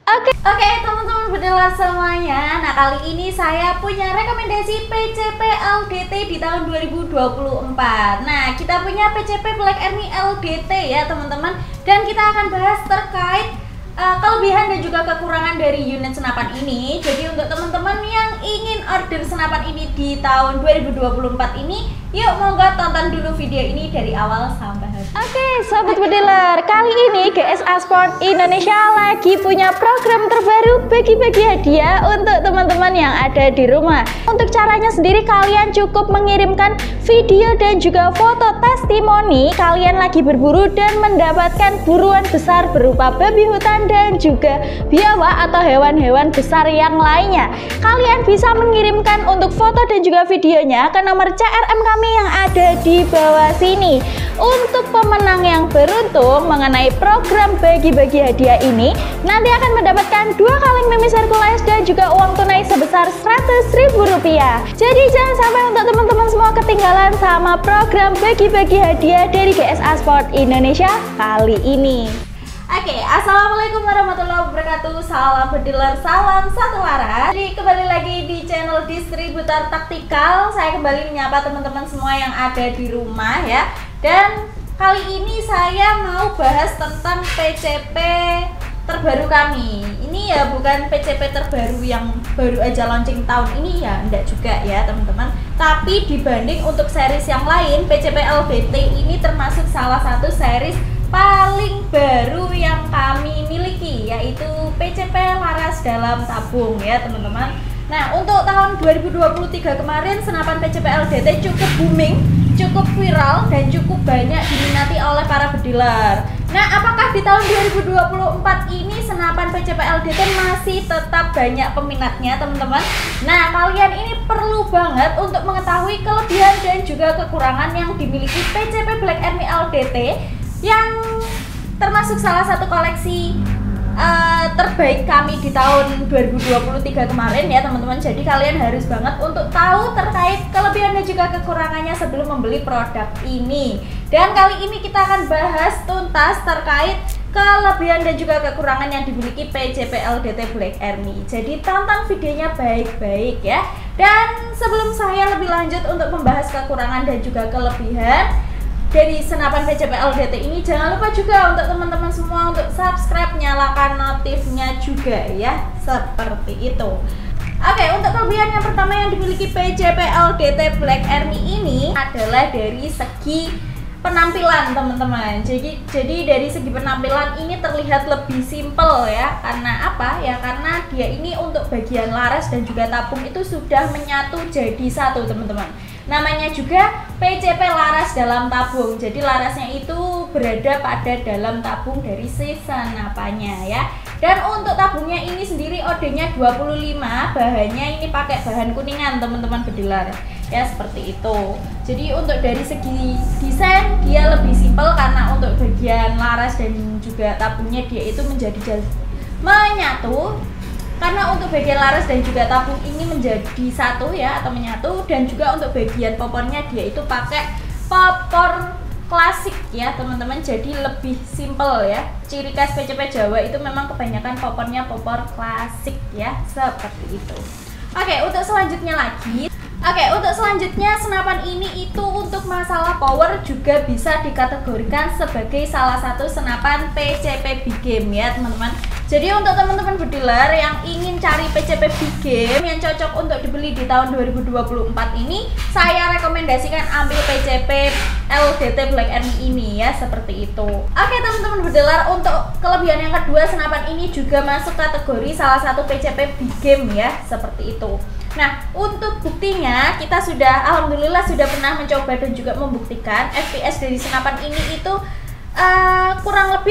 Oke teman-teman bediler semuanya. Nah kali ini saya punya rekomendasi PCP LDT di tahun 2024. Nah kita punya PCP Black Army LDT ya teman-teman. Dan kita akan bahas terkait kelebihan dan juga kekurangan dari unit senapan ini. Jadi untuk teman-teman yang ingin order senapan ini di tahun 2024 ini, yuk monggo tonton dulu video ini dari awal sampai habis. Oke, sobat bediler, kali ini GSA Sport Indonesia lagi punya program terbaru bagi-bagi hadiah untuk teman-teman yang ada di rumah. Untuk caranya sendiri, kalian cukup mengirimkan video dan juga foto testimoni kalian lagi berburu dan mendapatkan buruan besar berupa babi hutan dan juga biawak atau hewan-hewan besar yang lainnya. Kalian bisa mengirimkan untuk foto dan juga videonya ke nomor CRM kami yang ada di bawah sini. Untuk pemenang yang beruntung mengenai program bagi-bagi hadiah ini, nanti akan mendapatkan 2 kaleng Mimis Hercules dan juga uang tunai sebesar Rp100.000. Jadi jangan sampai untuk teman-teman semua ketinggalan sama program bagi-bagi hadiah dari GSA Sport Indonesia kali ini. Oke, assalamualaikum warahmatullahi wabarakatuh. Salam bediler, salam satu waras. Jadi kembali lagi di channel Distributor Taktikal. Saya kembali menyapa teman-teman semua yang ada di rumah ya. Dan kali ini saya mau bahas tentang PCP terbaru kami. Ini ya bukan PCP terbaru yang baru aja launching tahun ini ya, enggak juga ya teman-teman. Tapi dibanding untuk series yang lain, PCP LDT ini termasuk salah satu series paling baru yang kami miliki, yaitu PCP laras dalam tabung ya teman-teman. Nah untuk tahun 2023 kemarin senapan PCP LDT cukup booming, cukup viral dan cukup banyak diminati oleh para bediler. Nah apakah di tahun 2024 ini senapan PCP LDT masih tetap banyak peminatnya teman-teman? Nah kalian ini perlu banget untuk mengetahui kelebihan dan juga kekurangan yang dimiliki PCP Black Army LDT yang termasuk salah satu koleksi terbaik kami di tahun 2023 kemarin ya teman-teman. Jadi kalian harus banget untuk tahu terkait kelebihan dan juga kekurangannya sebelum membeli produk ini. Dan kali ini kita akan bahas tuntas terkait kelebihan dan juga kekurangan yang dimiliki PCP LDT Black Army. Jadi tonton videonya baik-baik ya. Dan sebelum saya lebih lanjut untuk membahas kekurangan dan juga kelebihan dari senapan PCP LDT ini, jangan lupa juga untuk teman-teman semua untuk subscribe, nyalakan notifnya juga ya, seperti itu. Oke, untuk kelebihan yang pertama yang dimiliki PCP LDT Black Army ini adalah dari segi penampilan teman-teman. Jadi dari segi penampilan ini terlihat lebih simple ya. Karena apa? Ya karena dia ini untuk bagian laras dan juga tabung itu sudah menyatu jadi satu teman-teman. Namanya juga PCP laras dalam tabung. Jadi larasnya itu berada pada dalam tabung dari si senapannya ya. Dan untuk tabungnya ini sendiri OD-nya 25, bahannya ini pakai bahan kuningan teman-teman bediler. Ya seperti itu. Jadi untuk dari segi desain dia lebih simpel karena untuk bagian laras dan juga tabungnya dia itu menjadi menyatu. Karena untuk bagian laras dan juga tabung ini menjadi satu ya atau menyatu, dan juga untuk bagian popornya dia itu pakai popor klasik ya teman-teman. Jadi lebih simple ya. Ciri khas PCP Jawa itu memang kebanyakan popornya popor klasik ya, seperti itu. Untuk selanjutnya senapan ini itu untuk masalah power juga bisa dikategorikan sebagai salah satu senapan PCP big game ya teman-teman. Jadi untuk teman-teman bediler yang ingin cari PCP big game yang cocok untuk dibeli di tahun 2024 ini, saya rekomendasikan ambil PCP LDT Black Army ini ya, seperti itu. Teman-teman bediler, untuk kelebihan yang kedua, senapan ini juga masuk kategori salah satu PCP big game ya, seperti itu. Nah, untuk buktinya kita alhamdulillah sudah pernah mencoba dan juga membuktikan FPS dari senapan ini itu kurang lebih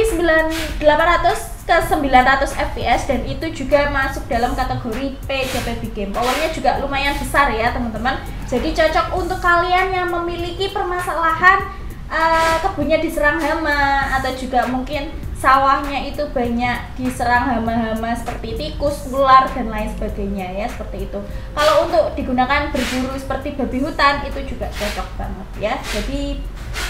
800 ke 900 fps, dan itu juga masuk dalam kategori PCP big game. Powernya juga lumayan besar ya teman-teman. Jadi cocok untuk kalian yang memiliki permasalahan kebunnya diserang hama, atau juga mungkin sawahnya itu banyak diserang hama-hama seperti tikus, ular dan lain sebagainya ya, seperti itu. Kalau untuk digunakan berburu seperti babi hutan itu juga cocok banget ya. Jadi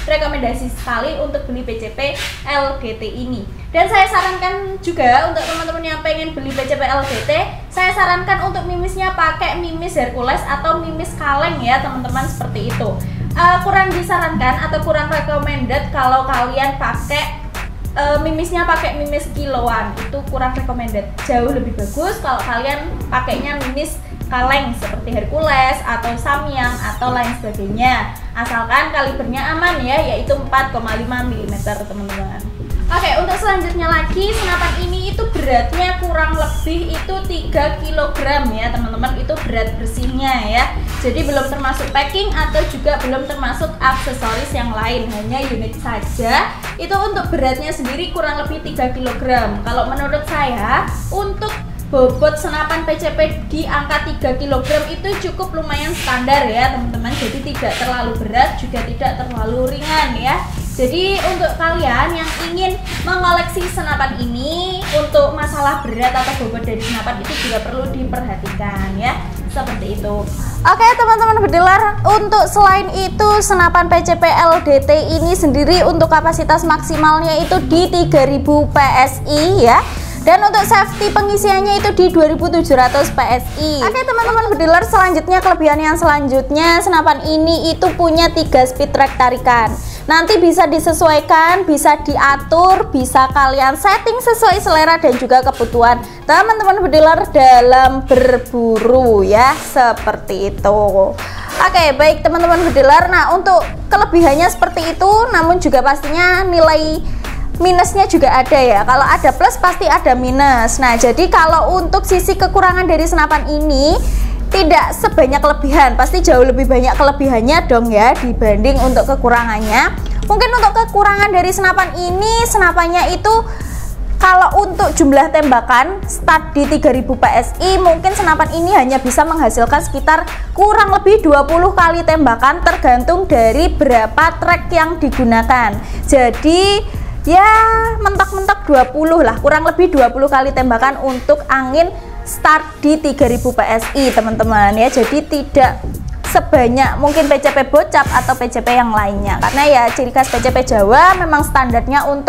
rekomendasi sekali untuk beli PCP LGT ini. Dan saya sarankan juga untuk teman-teman yang pengen beli PCP LGT, saya sarankan untuk mimisnya pakai mimis Hercules atau mimis kaleng ya teman-teman, seperti itu. Kurang disarankan atau kurang recommended kalau kalian pakai mimisnya pakai mimis kiloan, itu kurang recommended. Jauh lebih bagus kalau kalian pakainya mimis kaleng seperti Hercules atau Samyang atau lain sebagainya, asalkan kalibernya aman ya, yaitu 4,5 mm teman-teman. Oke, untuk selanjutnya lagi, senapan ini itu beratnya kurang lebih itu 3 kg ya teman-teman, itu berat bersihnya ya. Jadi belum termasuk packing atau juga belum termasuk aksesoris yang lain, hanya unit saja. Itu untuk beratnya sendiri kurang lebih 3 kg. Kalau menurut saya untuk bobot senapan PCP di angka 3 kg itu cukup lumayan standar ya teman-teman. Jadi tidak terlalu berat juga tidak terlalu ringan ya. Jadi untuk kalian yang ingin mengoleksi senapan ini, untuk masalah berat atau bobot dari senapan itu juga perlu diperhatikan ya, seperti itu. Oke teman-teman bediler, untuk selain itu senapan PCP LDT ini sendiri untuk kapasitas maksimalnya itu di 3000 PSI ya. Dan untuk safety pengisiannya itu di 2700 PSI. Oke teman-teman bediler, selanjutnya kelebihan yang selanjutnya, senapan ini itu punya 3 speed track tarikan. Nanti bisa disesuaikan, bisa diatur, bisa kalian setting sesuai selera dan juga kebutuhan teman-teman bediler dalam berburu ya, seperti itu. Oke, baik teman-teman bediler. Nah, untuk kelebihannya seperti itu, namun juga pastinya nilai minusnya juga ada ya. Kalau ada plus pasti ada minus. Nah, jadi kalau untuk sisi kekurangan dari senapan ini tidak sebanyak kelebihan, pasti jauh lebih banyak kelebihannya dong ya dibanding untuk kekurangannya. Mungkin untuk kekurangan dari senapan ini, senapannya itu kalau untuk jumlah tembakan start di 3000 PSI, mungkin senapan ini hanya bisa menghasilkan sekitar kurang lebih 20 kali tembakan, tergantung dari berapa track yang digunakan. Jadi ya mentok-mentok 20 lah, kurang lebih 20 kali tembakan untuk angin start di 3000 PSI teman-teman ya. Jadi tidak sebanyak mungkin PCP bocap atau PCP yang lainnya, karena ya ciri khas PCP Jawa memang standarnya untuk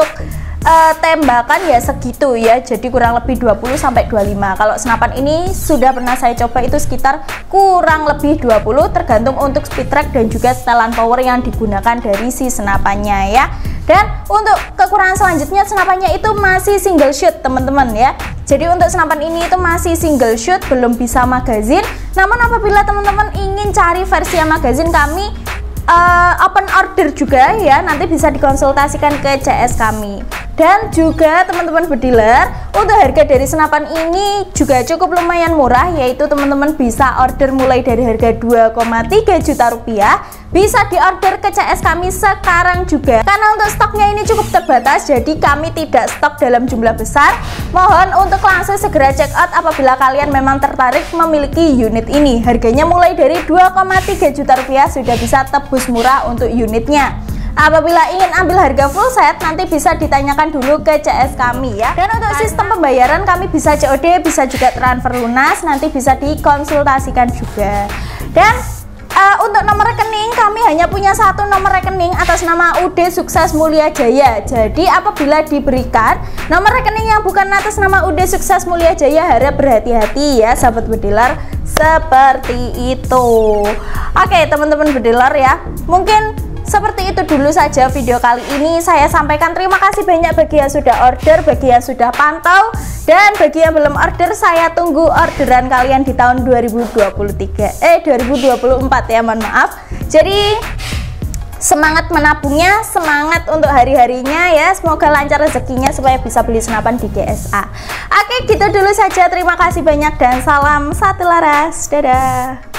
tembakan ya segitu ya, jadi kurang lebih 20 sampai 25. Kalau senapan ini sudah pernah saya coba itu sekitar kurang lebih 20, tergantung untuk speed track dan juga setelan power yang digunakan dari si senapannya ya. Dan untuk kekurangan selanjutnya, senapannya itu masih single shoot teman-teman ya. Jadi untuk senapan ini itu masih single shoot, belum bisa magazin. Namun apabila teman-teman ingin cari versi yang magazin, kami open order juga ya, nanti bisa dikonsultasikan ke CS kami. Dan juga teman-teman bediler, untuk harga dari senapan ini juga cukup lumayan murah, yaitu teman-teman bisa order mulai dari harga 2,3 juta rupiah. Bisa diorder ke CS kami sekarang juga, karena untuk stoknya ini cukup terbatas, jadi kami tidak stok dalam jumlah besar. Mohon untuk langsung segera check out apabila kalian memang tertarik memiliki unit ini. Harganya mulai dari 2,3 juta rupiah, sudah bisa tebus murah untuk unitnya. Apabila ingin ambil harga full set, nanti bisa ditanyakan dulu ke CS kami ya. Dan untuk sistem pembayaran kami bisa COD, bisa juga transfer lunas, nanti bisa dikonsultasikan juga. Dan untuk nomor rekening, kami hanya punya satu nomor rekening atas nama UD Sukses Mulia Jaya. Jadi apabila diberikan nomor rekening yang bukan atas nama UD Sukses Mulia Jaya, harap berhati-hati ya sahabat bediler, seperti itu. Oke teman-teman bediler ya, mungkin seperti itu dulu saja video kali ini. Saya sampaikan terima kasih banyak bagi yang sudah order, bagi yang sudah pantau, dan bagi yang belum order, saya tunggu orderan kalian di tahun 2024 ya, mohon maaf. Jadi semangat menabungnya, semangat untuk hari-harinya ya, semoga lancar rezekinya supaya bisa beli senapan di GSA. Oke, gitu dulu saja, terima kasih banyak dan salam satu laras, dadah.